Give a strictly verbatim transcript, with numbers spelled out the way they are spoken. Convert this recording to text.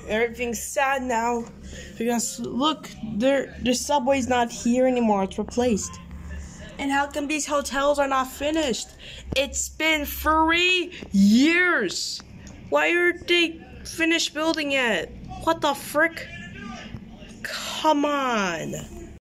everything's sad now because look, there the subway's not here anymore. It's replaced. And how come these hotels are not finished? It's been three years. Why aren't they finished building yet? What the frick? Come on.